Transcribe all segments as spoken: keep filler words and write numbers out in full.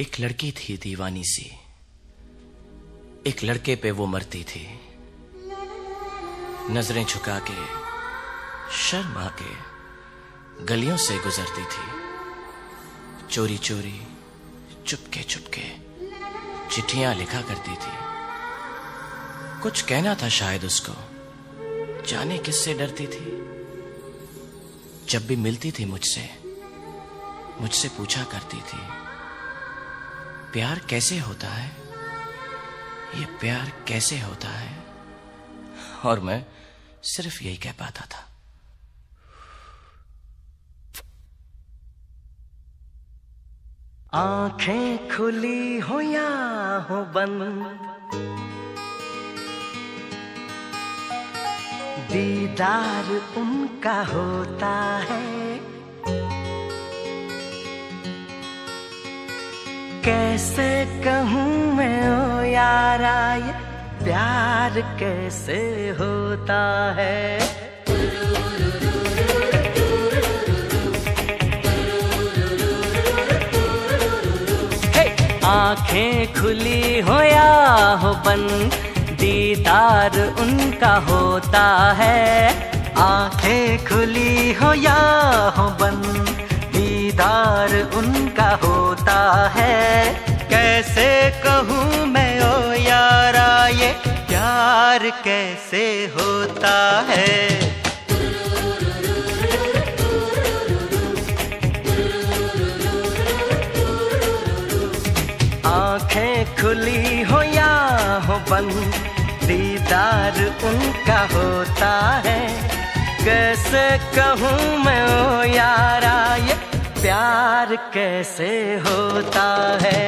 एक लड़की थी दीवानी सी, एक लड़के पे वो मरती थी। नजरें झुका के शर्मा के गलियों से गुजरती थी। चोरी चोरी चुपके चुपके चिट्ठियां लिखा करती थी। कुछ कहना था शायद उसको, जाने किससे डरती थी। जब भी मिलती थी मुझसे मुझसे पूछा करती थी, प्यार कैसे होता है, ये प्यार कैसे होता है। और मैं सिर्फ यही कह पाता था। आंखें खुली हो या हो बंद, दीदार उनका होता है। कैसे कहूँ मैं ओ यारा, ये प्यार कैसे होता है। आंखें खुली हो या हो बंद, दीदार उनका होता है। आंखें खुली हो या हो बंद, दीदार उनका होता है। कैसे कहूँ मैं ओ यारा, ये प्यार कैसे होता है। आंखें खुली हो या हो बंद, दीदार उनका होता है। कैसे कहूँ मैं ओ यारा, ये प्यार कैसे होता है।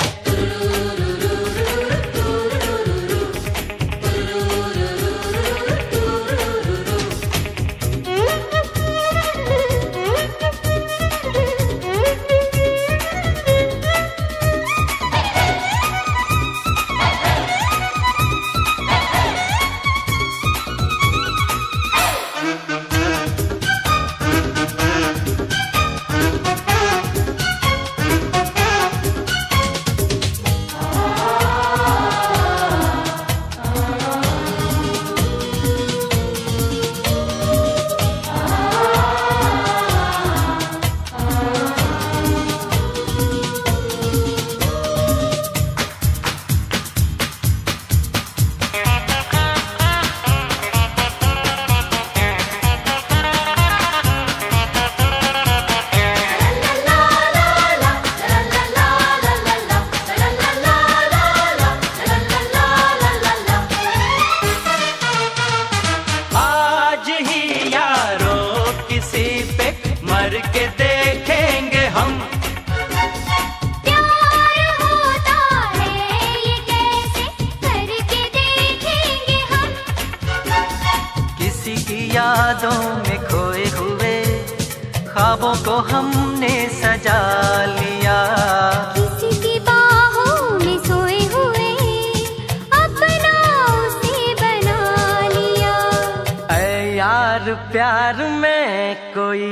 के देखेंगे हम, प्यार होता है ये कैसे करके देखेंगे हम। किसी की यादों में खोए हुए ख्वाबों को हमने सजा लिया। किसी की बाहों में सोए हुए अपना उसे बना लिया। ऐ यार प्यार में कोई,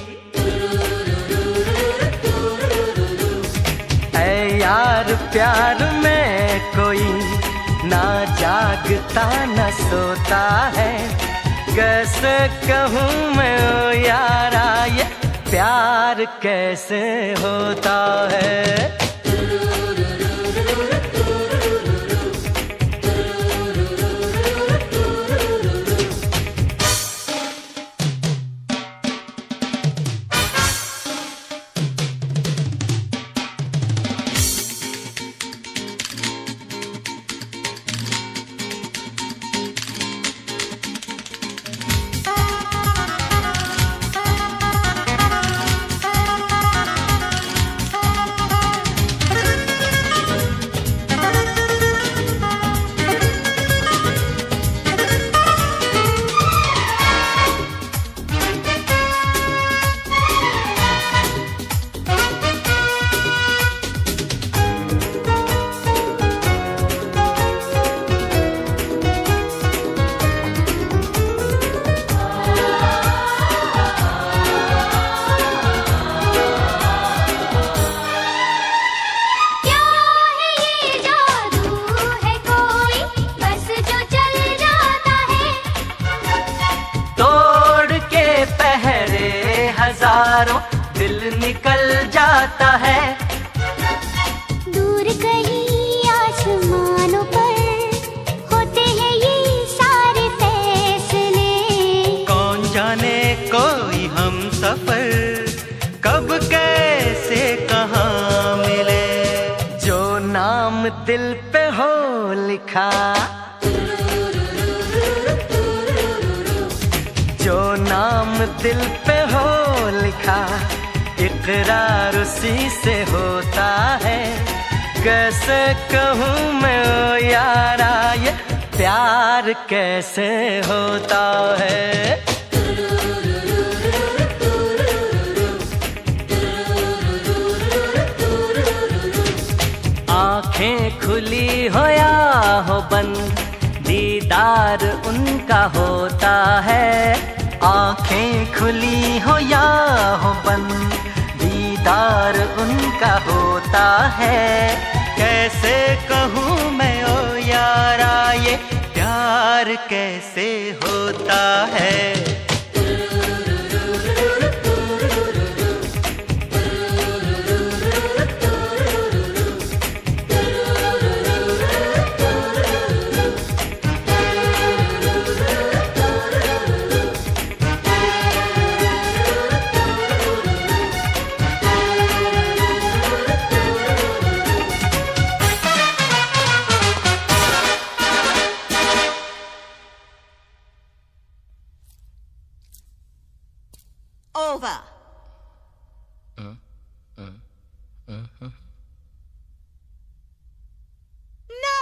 यार प्यार में कोई ना जागता न सोता है। कैसे कहूँ मैं ओ यारा, ये प्यार कैसे होता है। दिल पे हो लिखा, जो नाम दिल पे हो लिखा, इकरार उसी से होता है। कैसे कहूँ मैं ओ यारा, ये प्यार कैसे होता है। आंखें खुली हो या हो बंद, दीदार उनका होता है। आंखें खुली हो या हो बंद, दीदार उनका होता है। कैसे कहूँ मैं ओ यारा, ये प्यार कैसे होता है। Over. Uh, uh, uh, uh. No!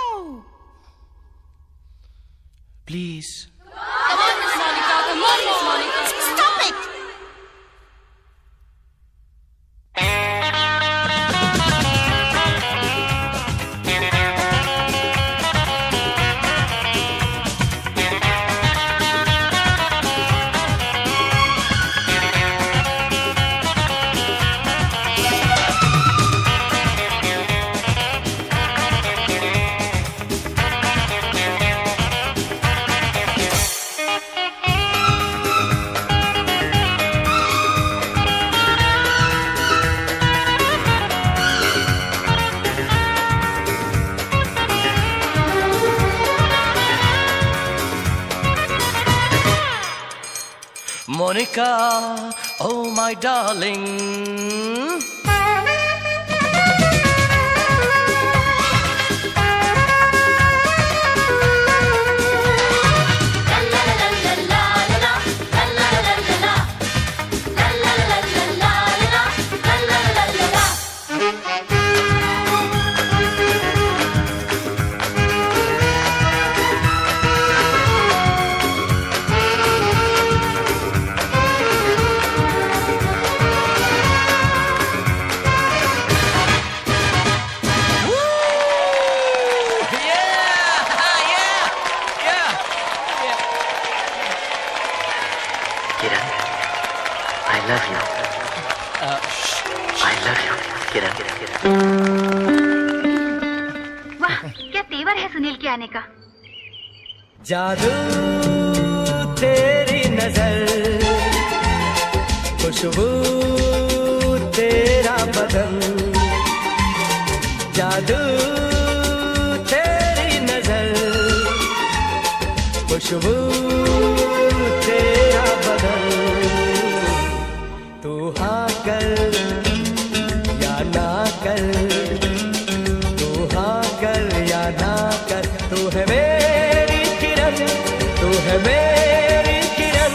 Please. Come on, Miss Monica. Come on, Miss Monica. Stop it! Monica, oh my darling, Kiran, I love you. Uh, I love you, किरण। वाह, क्या तेवर है सुनील के आने का। जादू तेरी नजर, खुशबू तेरा बदन, जादू तेरी नजर, खुशबू तेरा बदन। तू हाँ कर या ना कर, तू हाँ कर या ना कर, तू है मेरी किरण, तू है मेरी किरण।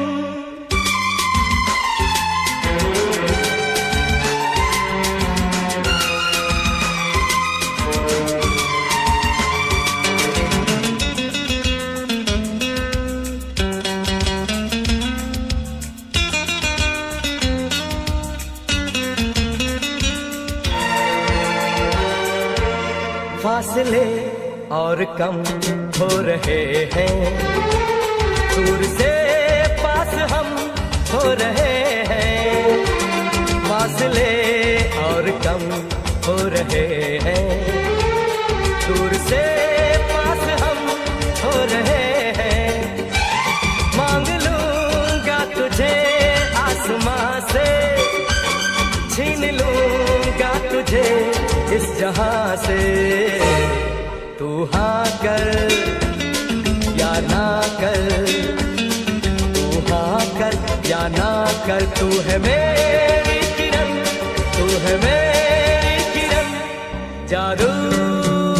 फासले और कम हो रहे हैं, दूर से पास हम हो रहे हैं। फासले और कम हो रहे हैं, दूर से पास हम हो रहे हैं। मांग लूंगा तुझे आसमां से, छीन लूंगा तुझे इस जहां से। तू हाँ कर या ना कर, तू हाँ कर या ना कर, तू है मेरी किरण, तू है मेरी किरण। जादू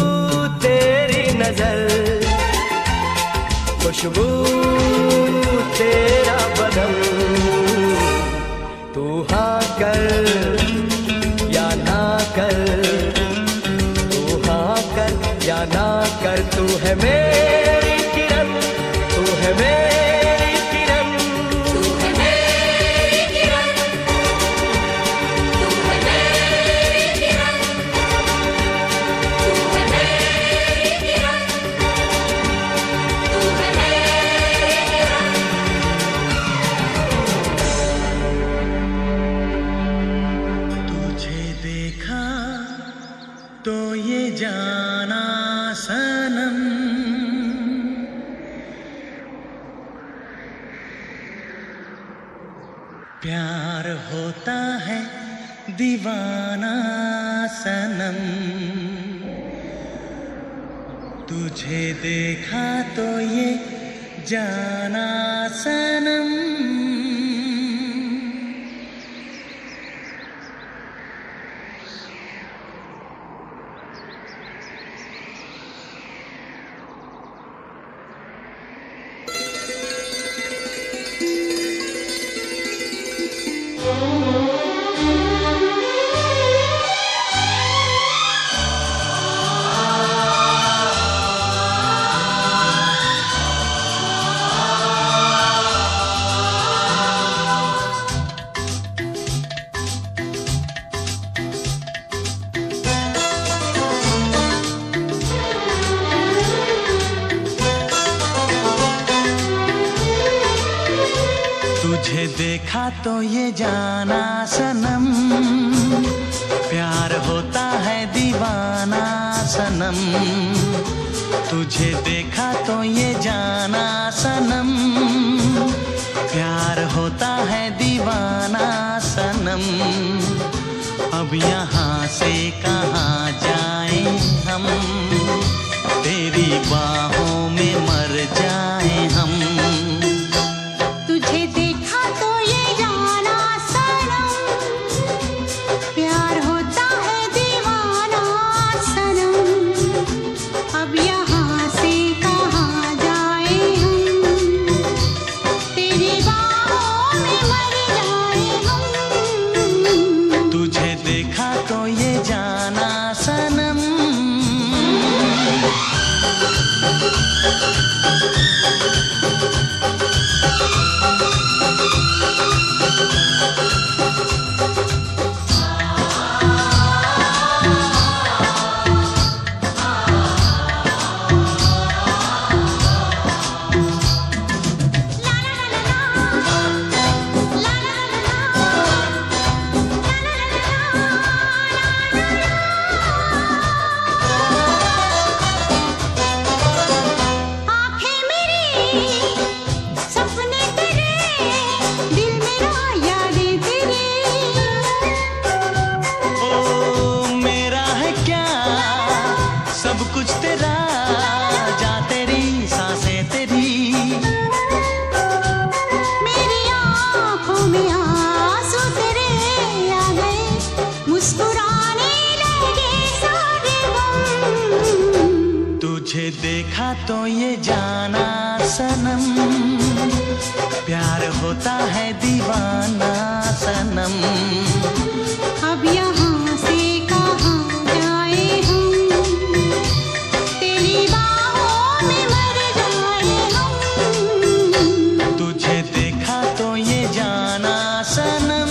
खुशबू तेरा बदन, तू हाँ कर या ना कर, तू हाँ कर या ना कर, तू है मेरी किरण, तू है मेरी किरण, तू है मेरी किरण, तू है मेरी किरण, तू है मेरी किरण, तू है मेरी किरण। तुझे देखा तो ये जाना सनम, प्यार होता है दीवाना सनम। तुझे देखा तो ये जाना सनम। तुझे देखा तो ये जाना सनम, प्यार होता है दीवाना सनम। तुझे देखा तो ये जाना सनम, प्यार होता है दीवाना सनम। अब यहाँ से कहाँ जाएं हम, तेरी बाहों में मर जाएं हम। तुझे देखा तो ये जाना सनम, प्यार होता है दीवाना सनम। अब यहाँ से कहाँ जाए हम, तेरी बाहों में मर जाए हम। तुझे देखा तो ये जाना सनम। आँखें मेरी सपने तेरे, दिल मेरा यादें तेरी। ओ मेरा है क्या सब कुछ तेरा, जा तेरी सांसें तेरी। मेरी आँखों में आंसू तेरे आ गए, मुस्कुराने लगे सारे गम। तुझे देखा तो ये जाना सनम, प्यार होता है दीवाना सनम। अब यहाँ से कहाँ जाए हम, तेरी बाहों में मर जाए हम। तुझे देखा तो ये जाना सनम।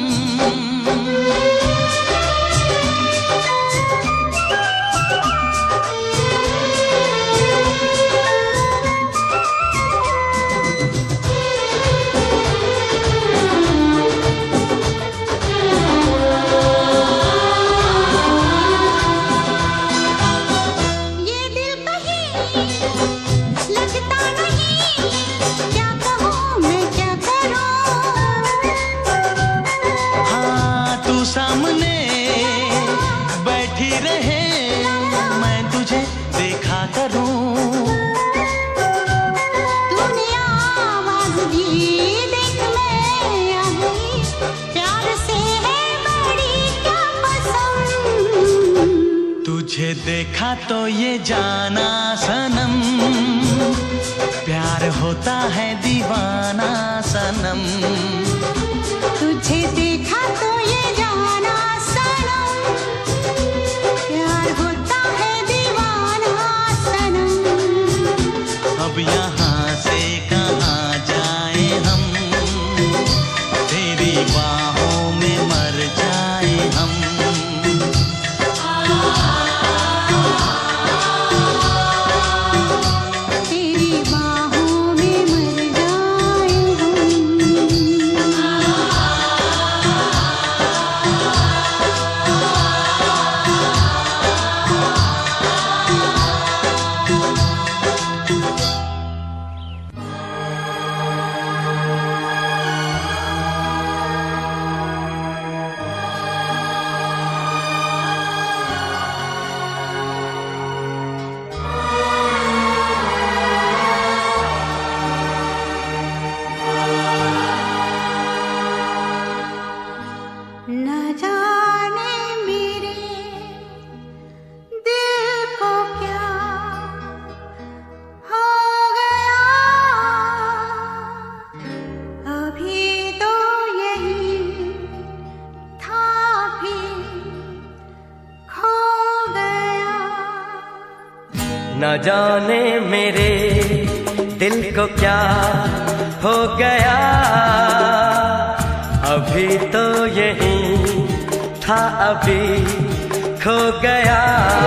ये दिल कहीं लगता नहीं, क्या कहूँ मैं क्या करूँ। हाँ तू सामने बैठी रहे, मैं तुझे देखा करूं। तूने आवाज़ दी देख मैं आ गई, प्यार से है बड़ी क्या पसंद। तुझे देखा तो ये जाना सनम, प्यार होता है दीवाना सनम, तुझे देखा तो ये जाना सनम, प्यार होता है दीवाना सनम। अब यहाँ से कहाँ जाए हम, तेरी बाहों में मर जाए हम। तेरी बाहों में मर जाए न जाने मेरे दिल को क्या हो गया, अभी तो यही था भी खो गया। न जाने मेरे दिल को क्या हो गया, अभी तो यही था अभी खो गया।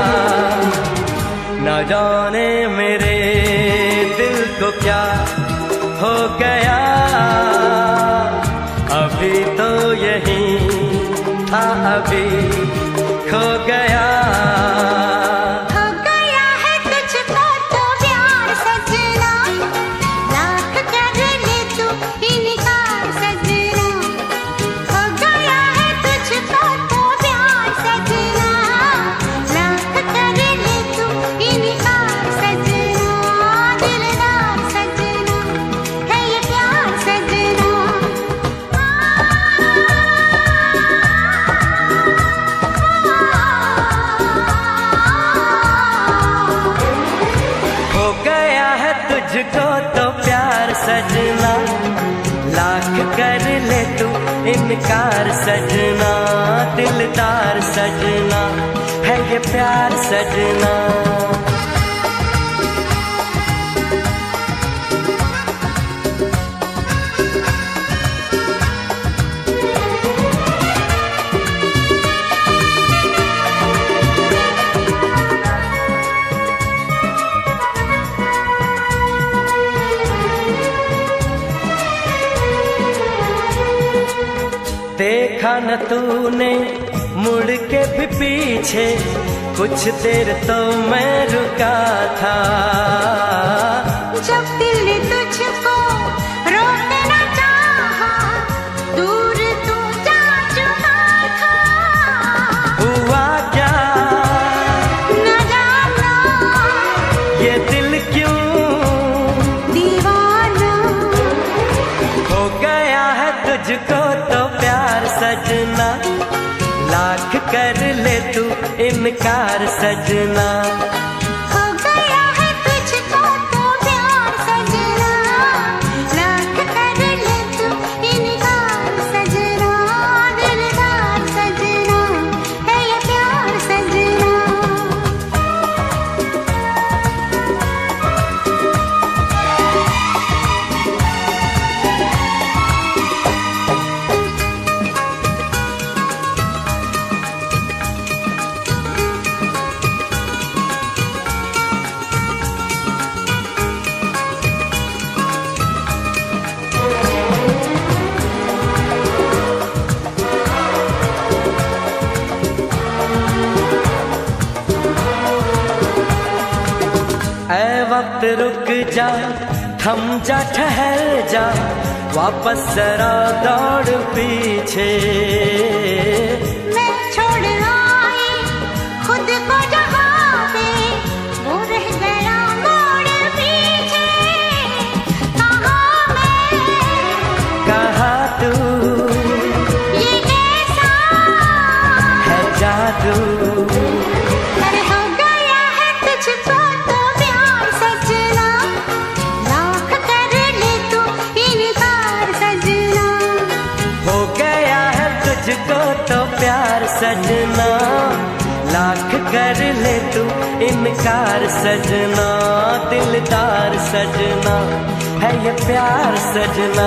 न जाने मेरे दिल को क्या हो गया, अभी तो यही था अभी खो गया। हो गया है तुझको तो प्यार सजना, लाख कर ले तू इनकार सजना। हो गया है तुझको तो प्यार सजना, लाख कर ले तू इनकार सजना। दिलदार सजना है ये प्यार सजना। हो गया है तुझको तो प्यार सजना, लाख कर ले तू इनकार सजना। दिलदार सजना है ये प्यार सजना। देखा न तूने मुड़ के भी पीछे, कुछ देर तो मैं रुका था। जब दिल ने तुझको रोकना न चाहा, दूर तू जा चुका था। हुआ क्या न जाना ये दिल क्यों दीवाना, हो गया है तुझको तो प्यार सजना, लाख कर ले तू इनकार सजना। हो गया है तुझको तो प्यार सजना, लाख कर ले तू इनकार सजना। दिलदार सजना है ये प्यार सजना। ऐ वक्त रुक जा, थम जा, ठहर जा, वापस जरा दौड़ पीछे। मैं छोड़ आई खुद को जहाँ पे, वो रह गया मोड़ पीछे। कहाँ मैं कहाँ तू ये कैसा है जादू, अरे हो गया है तुझको तो प्यार सजना, सजना, लाख कर ले तू इनकार सजना, दिलदार सजना है ये प्यार सजना।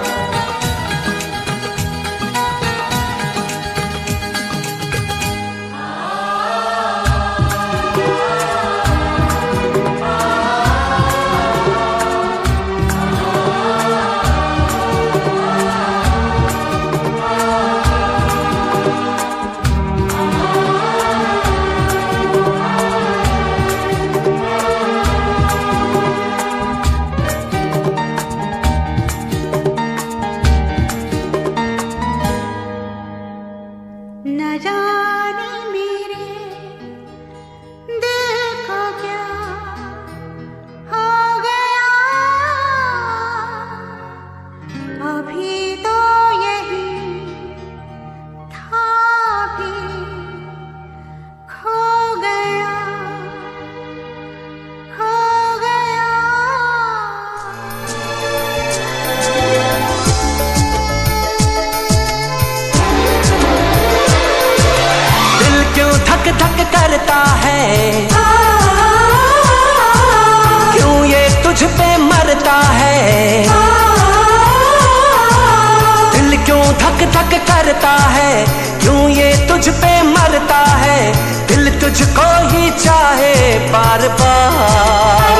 धक करता है, क्यों ये तुझ पे मरता है, दिल क्यों धक धक करता है, क्यों ये तुझ पे मरता है, दिल तुझको ही चाहे बार बार।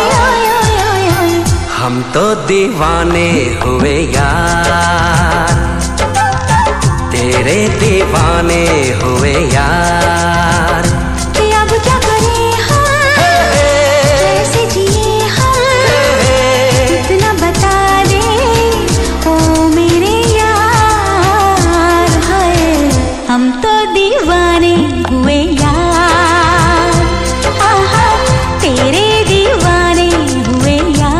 हम तो दीवाने हुए यार, तेरे दीवाने हुए यार। कि अब क्या करें हम, कैसे जिए हम, इतना बता दे ओ मेरे यार। हाय हम तो दीवाने हुए यार, आहा तेरे दीवाने हुए यार।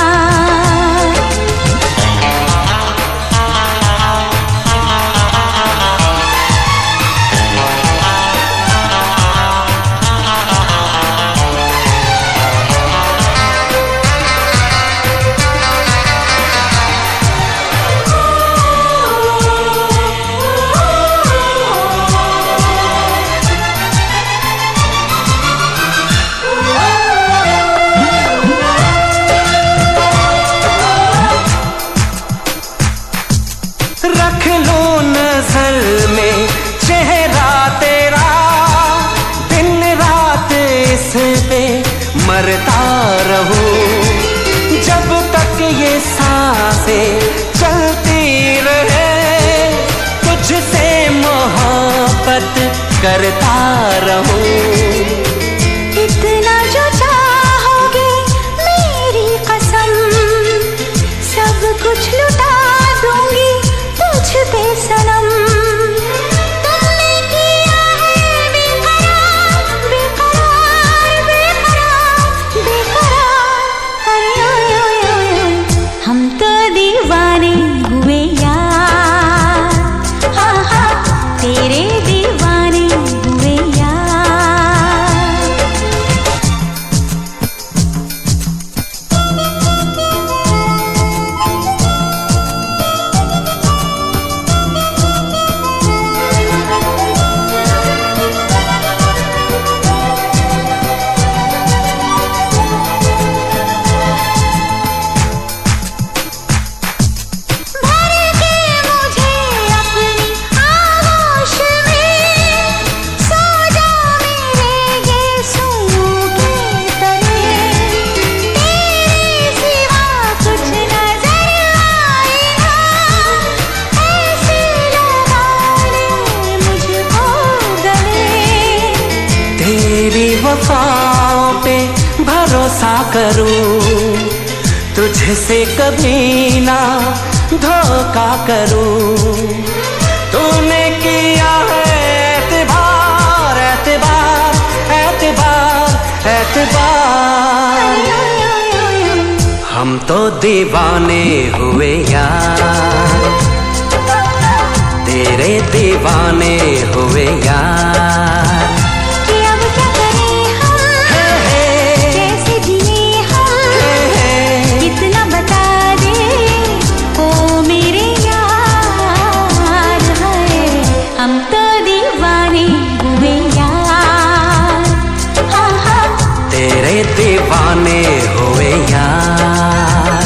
रख लो नजर में चेहरा तेरा, दिन रात इस पे मरता रहूं, जब तक ये सांसें चलती रहे, तुझसे मोहब्बत करता रहूं। इतना जो चाहोगे मेरी कसम, सब कुछ लुटा दूंगी तुझ पे सनम। तुमने किया है बेकरार, बेकरार, बेकरार, बेकरार। अरे ओए ओए ओए ओए, हम तो दीवाने हुए यार, हाँ हाँ तेरे दीवाने हुए यार। भर के मुझे अपनी आगोश में, सो जा मेरे गेसुओं के तले। तेरे सिवा कुछ नजर आए ना, ऐसे लगा ले मुझको गले। तेरी वफाओं पे भरोसा करूं, तुझसे कभी ना धोखा करूं। तूने किया है एतबार, एतबार, एतबार, एतबार। हम तो दीवाने हुए यार, तेरे दीवाने हुए यार। कि अब क्या करें हम, कैसे जिए हम, इतना बता दे ओ मेरे यार। हाय हम तो दीवाने दीवाने हुए यार।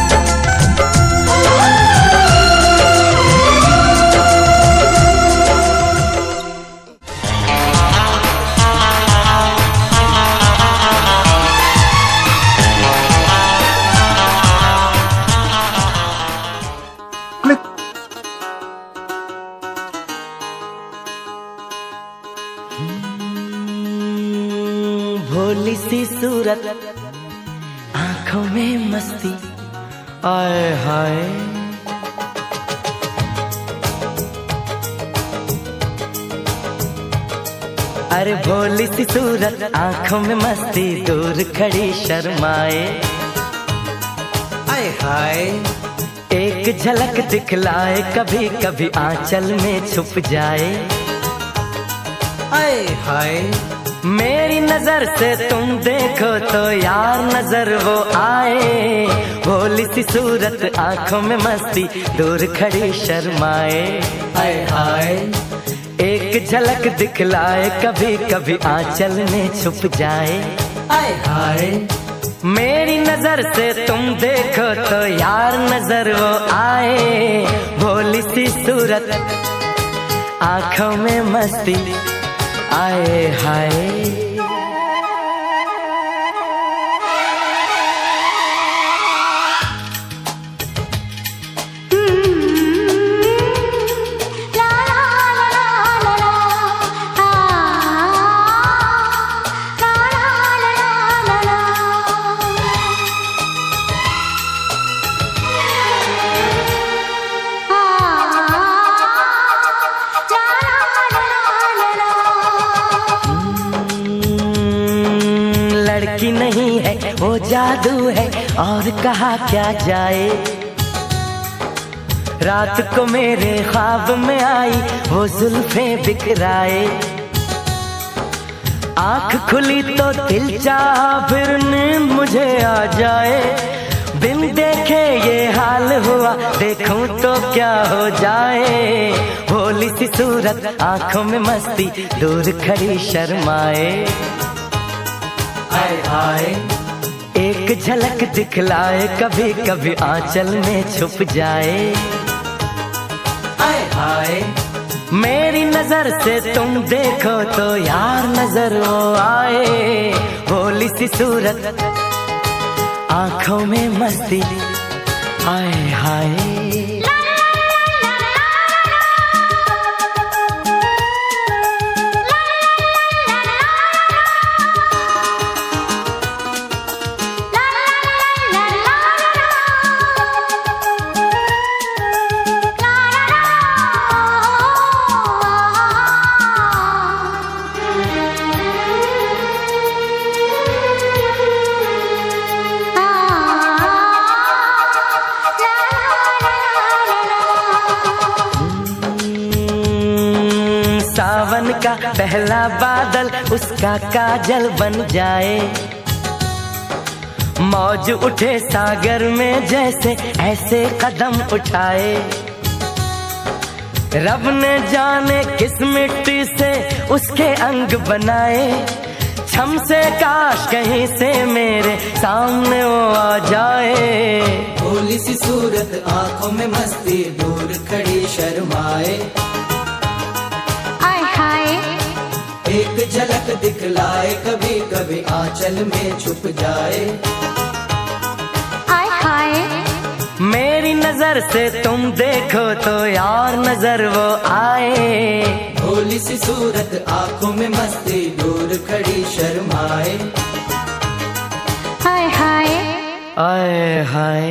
भोली सी सूरत, आंखों में मस्ती, आए हाय। अरे भोली सी सूरत, आंखों में मस्ती, दूर खड़ी शर्माए, आए हाय। एक झलक दिखलाए, कभी कभी आंचल में छुप जाए, आए हाय। मेरी नजर से तुम देखो तो यार नजर वो आए, भोली सी सूरत, आंखों में मस्ती, दूर खड़ी शर्माए, हाय हाय। एक झलक दिखलाए, कभी कभी आंचल में छुप जाए, हाय हाय। मेरी नजर से तुम देखो तो यार नजर वो आए, भोली सी सूरत, आंखों में मस्ती, आए हाय। लड़की नहीं है वो जादू है, और कहा क्या जाए। रात को मेरे ख्वाब में आई वो जुल्फें बिखराए, आंख खुली तो दिल चाहा फिर नींद मुझे आ जाए। बिन देखे ये हाल हुआ, देखूं तो क्या हो जाए। भोली सी सूरत, आंखों में मस्ती, दूर खड़ी शर्माए, हाय हाय। एक झलक दिखलाए, कभी कभी आंचल में छुप जाए, हाय हाय। मेरी नजर से तुम देखो तो यार नजर वो आए, भोली सी सूरत, आंखों में मस्ती, हाय हाय। सावन का पहला बादल उसका काजल बन जाए, मौज उठे सागर में जैसे ऐसे कदम उठाए। रब ने जाने किस मिट्टी से उसके अंग बनाए, छम से काश कहीं से मेरे सामने वो आ जाए। भोली सी सूरत, आंखों में मस्ती, दूर खड़ी शर्माए, एक झलक दिखलाए, कभी कभी आंचल में छुप जाए, आय हाय। मेरी नजर से तुम देखो तो यार नजर वो आए, भोली सी सूरत, आंखों में मस्ती, दूर खड़ी शर्माए, हाय हाय, आए हाय।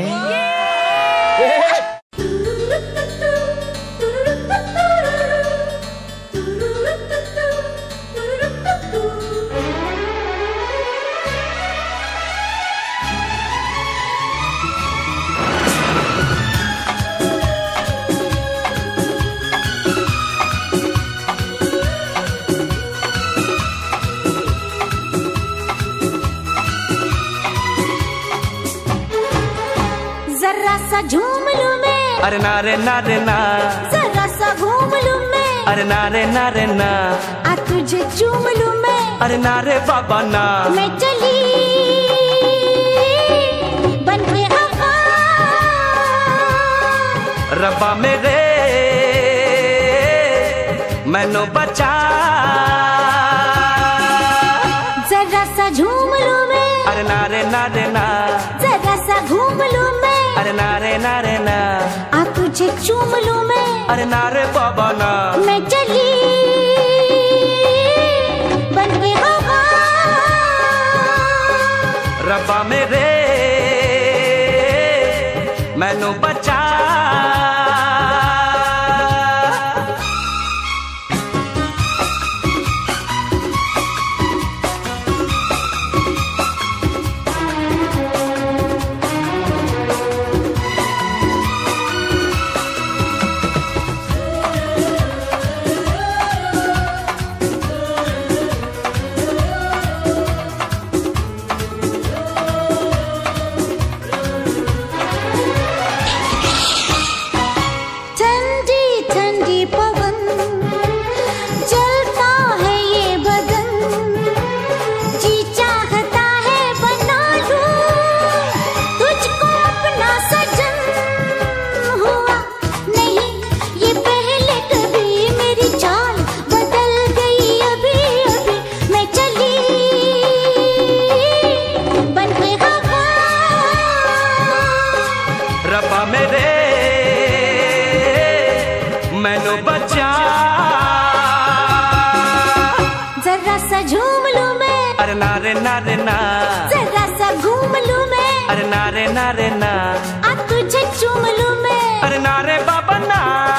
जरा सा झूम लूं मैं, अरे नारे नारे ना, जरा सा घूम लूं मैं, अरे नारे नारे ना, आ तुझे चूम लूं मैं, अरे नारे बाबा ना। मैं चली रब्बा मेरे मैनू बचा, जरा सा झूम लूं मैं, अरे नारे नारे ना, जरा सा घूम लूं मैं, अरे नारे नारे ना, आ तुझे चूम लूं मैं, अरे नारे बाबा ना। मैं चली बन के हवा, रब्बा मेरे मैनू बचा। अरे नारे नारे ना, जरा सा घूम लूं मैं, अरे नारे नारे ना, आ तुझे चूम लूं मैं, अरे नारे बाबा ना।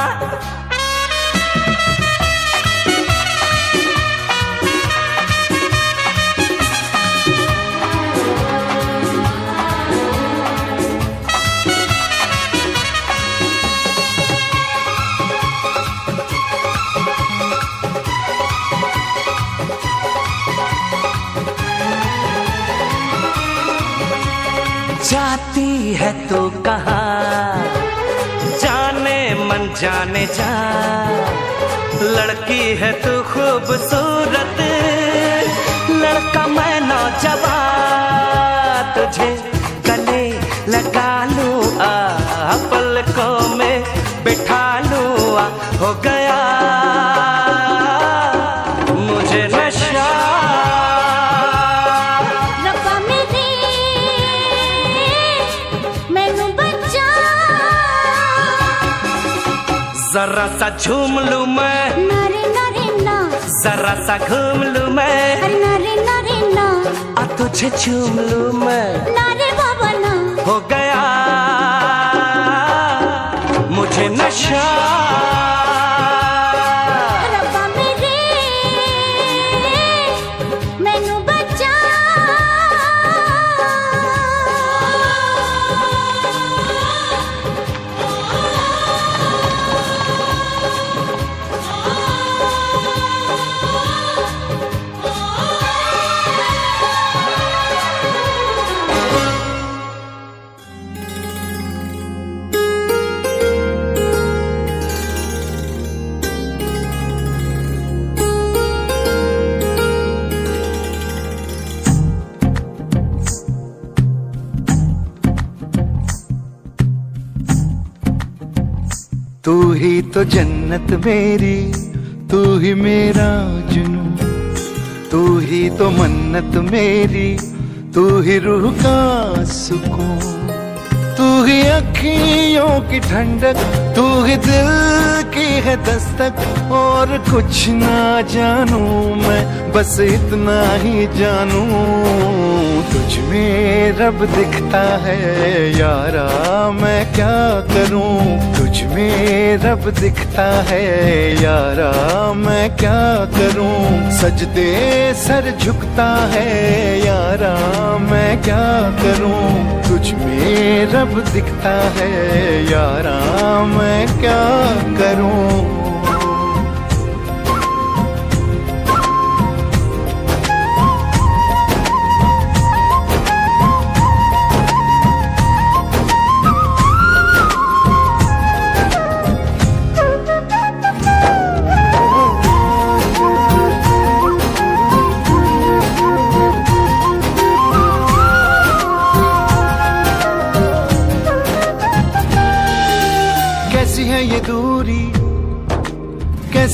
जाती है तो कहाँ जाने मन जाने जा, लड़की है तू खूबसूरत, लड़का मैं नौजवान, तुझे गले लगा लूं आ, पलकों में बिठा लूं आ, हो गया मुझे नशा। जरा सा झूम लूं मैं, नारे नारे ना, जरा सा घूम लूं मैं, अरे नारे नारे ना, आ तुझे चूम लूं मैं, नारे बाबा ना, हो गया मुझे नशा। रब्बा मेरे मैनू बचा। तू ही तो जन्नत मेरी, तू ही मेरा जुनू, तू ही तो मन्नत मेरी, तू ही रूह का सुकून, तू ही अखियों की ठंडक, तू ही दिल की है दस्तक, और कुछ ना जानू मैं, बस इतना ही जानू तुझ में रब दिखता है यारा, मैं क्या करूं तुझ में रब दिखता है यारा, मैं क्या करूं सजदे सर झुकता है यारा, मैं क्या करूं तुझ में रब दिखता है यारा, मैं क्या करूं।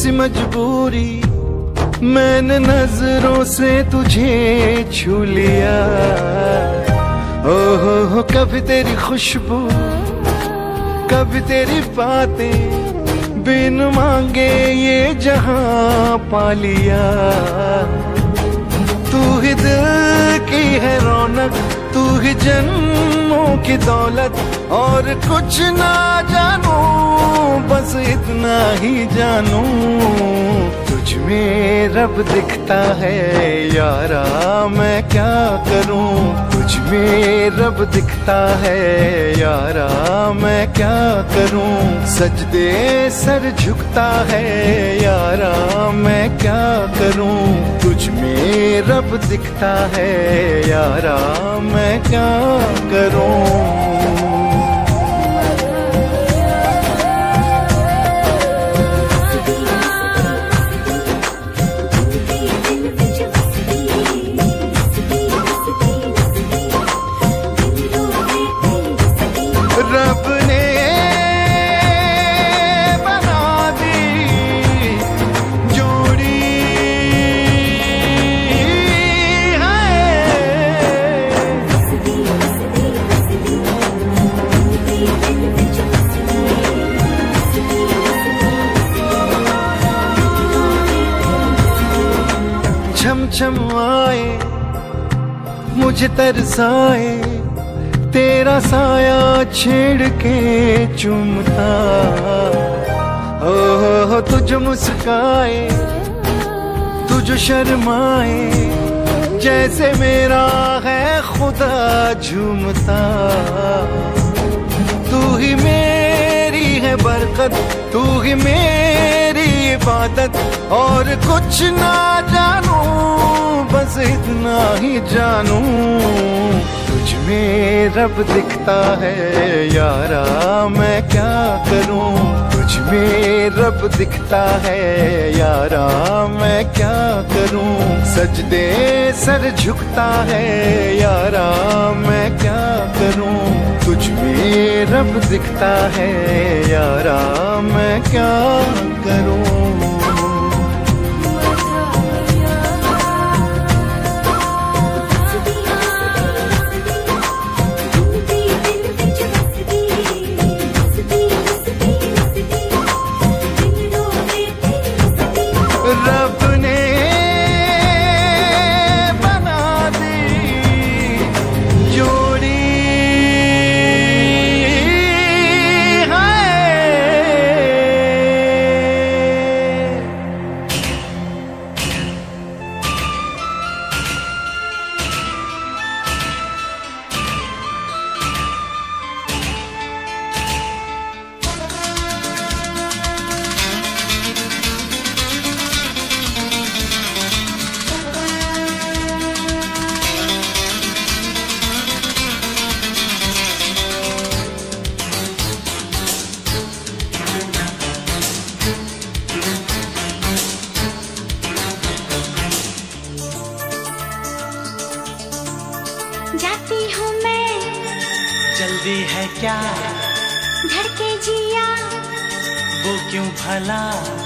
सी मजबूरी, मैंने नजरों से तुझे छू लिया। ओ हो हो कभी तेरी खुशबू, कभी तेरी बातें, बिन मांगे ये जहां पा लिया। तू ही दिल की है रौनक, तू ही जन्मों की दौलत, और कुछ ना जानू बस इतना ही जानू, तुझ में रब दिखता है यारा मैं क्या करूं। तुझ में रब दिखता है यारा मैं क्या करूं। सजदे सर झुकता है यारा मैं क्या करूं। तुझ में रब दिखता है यारा मैं क्या करूं। रब ने बना दी जोड़ी है। छम छम आए मुझे तरसाए, तेरा साया छेड़ के चूमता। ओ हो हो तुझ मुस्काए, तुझ शर्माए, जैसे मेरा है खुदा झूमता। तू ही मेरी है बरकत, तू ही मेरी इबादत, और कुछ ना जानू बस इतना ही जानू। तुझ में रब दिखता है यारा मैं क्या करूं। तुझ में रब दिखता है यारा मैं क्या करूं। सजदे सर झुकता है यारा मैं क्या करूं। तुझ में रब दिखता है यारा मैं क्या करूं। रब ने बना दी जोड़ी है। जाती हूँ मैं, जल्दी है क्या धड़के जिया, वो क्यों भला।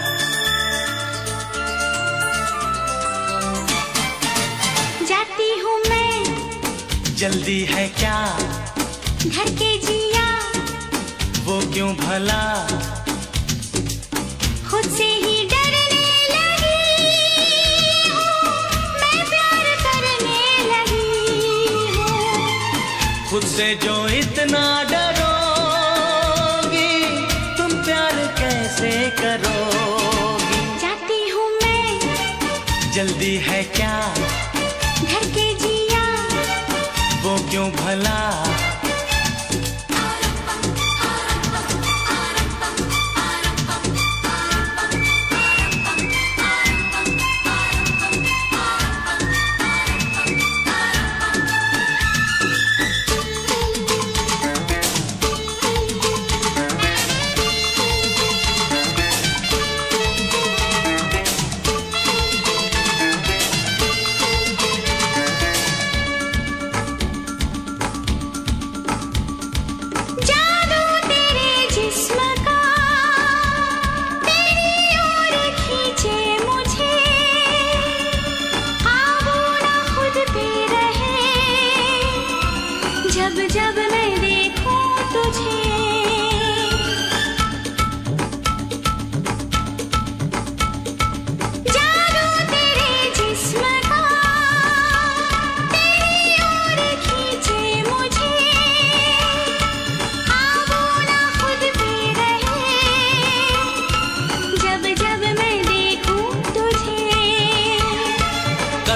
जाती हूँ मैं, जल्दी है क्या धड़के जिया, वो क्यों भला। खुद से ही डरने लगी हूँ, मैं प्यार करने लगी हूँ। खुद से जो इतना डरोगी, तुम प्यार कैसे करोगी। जाती हूँ मैं, जल्दी है क्या धड़के जिया, वो क्यों भला।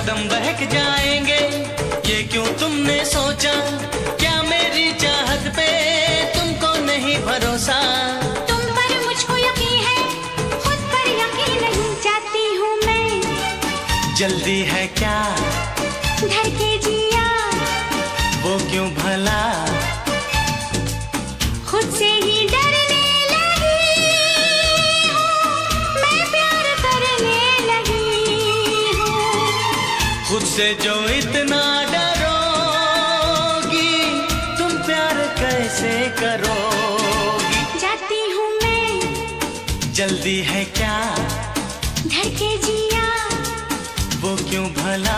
कदम बहक जाएंगे, ये क्यों तुमने सोचा? क्या मेरी चाहत पे तुमको नहीं भरोसा? तुम पर मुझको यकीन है, खुद पर यकीन नहीं। जाती हूँ मैं, जल्दी है क्या? धर के जिया, वो क्यों भला? खुद से ही डरने लगी हूँ, मैं प्यार करने लगी हूँ। खुद से जो इतना डरोगी, तुम प्यार कैसे करोगी? जाती हूँ मैं, जल्दी है क्या? धर के जिया, वो क्यों भला?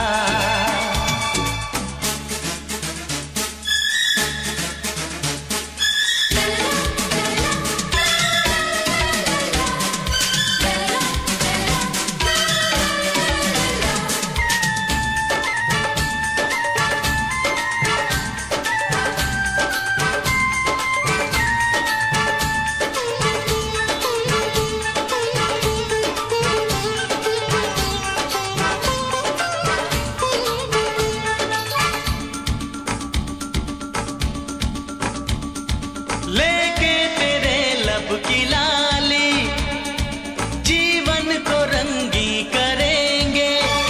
लेके तेरे लब की लाली, जीवन को रंगी करेंगे,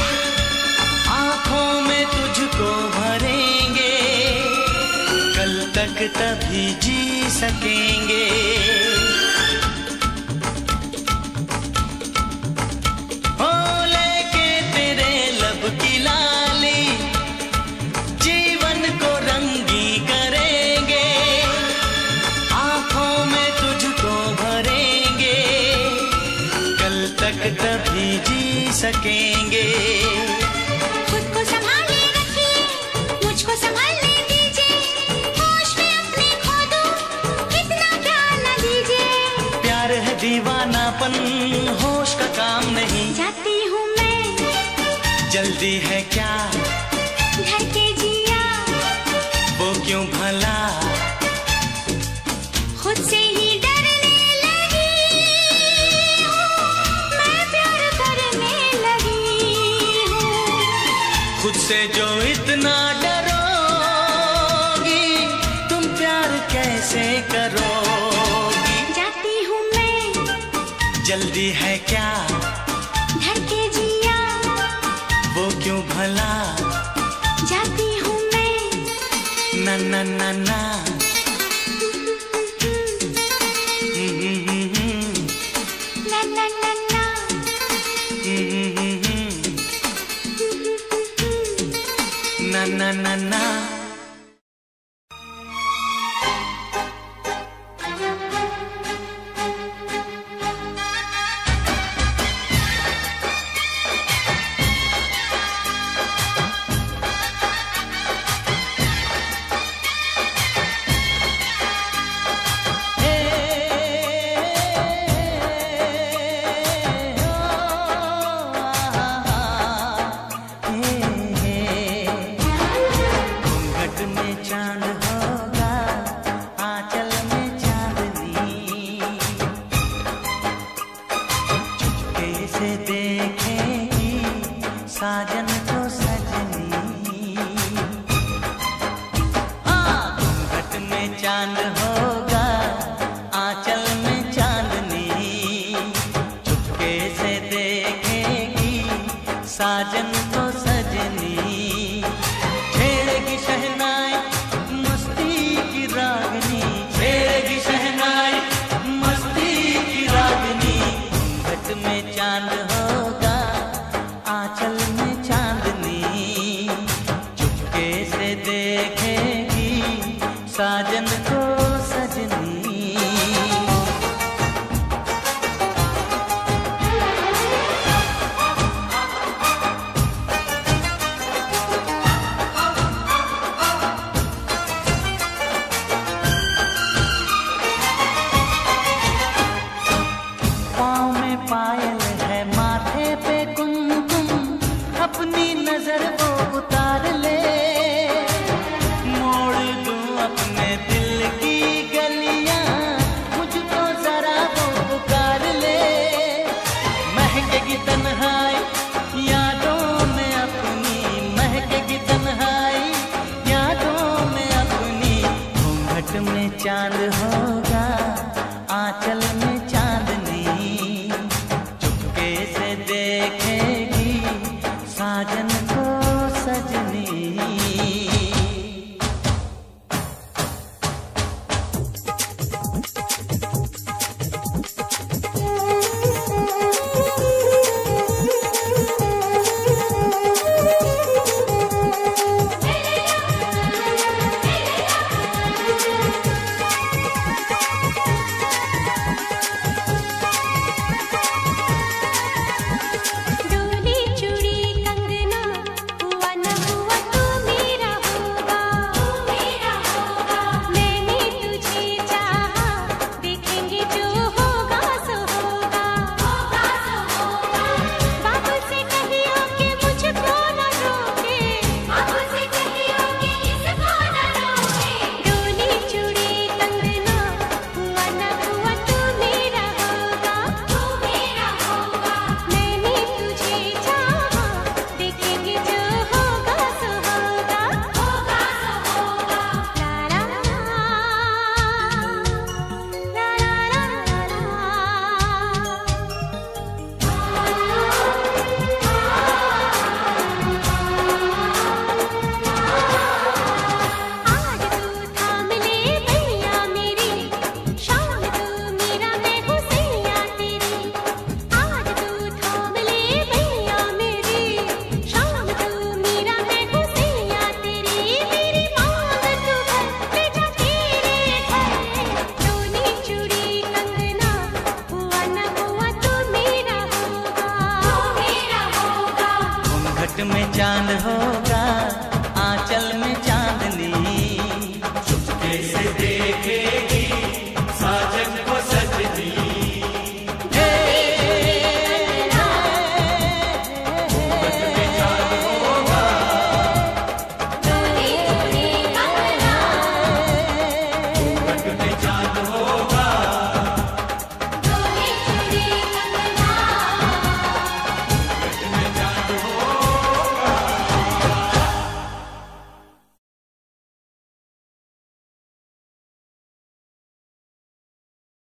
आंखों में तुझको भरेंगे, कल तक तभी जी सकेंगे। ओ लेके तेरे लब की लाली, जीवन को रंगी करेंगे, आंखों में तुझको भरेंगे, कल तक तभी जी सकेंगे। खुद को संभाले रखिए, मुझको संभालने दीजिए, होश में अपने खो दूं, इतना प्यार न दीजिए। प्यार है दीवानापन, होश का काम नहीं। जाती हूँ मैं, जल्दी है क्या? धर के जिया, वो क्यों भला? खुद से ही डरने लगी हूँ, मैं प्यार करने लगी हूँ। खुद से जो इतना डरोगी, तुम प्यार कैसे करोगी? जाती हूँ मैं, जल्दी है क्या? धर के जिया, वो क्यों भला? जाती हूँ मैं, ना ना ना ना। ला ला ला ला। ना ना ना ना। साजन को सजनी, हाँ घूंघट में चांद होगा, आंचल में चांदनी, चुपके से देखेगी साजन को सजनी। छेड़ेगी शहनाई मस्ती की रागनी, छेड़ेगी शहनाई मस्ती की रागनी। घूंघट में चांद होगा, आंचल में चांदनी, चुपके से देखेगी साजन को सजनी। पाँव में पायल है, माथे पे कुमकुम, अपनी नजर वो उतार ले। मोड़ दूं अपने दिल की गलियां, मुझको जरा वो पुकार ले। महकेगी तन्हाई यादों में अपनी, हो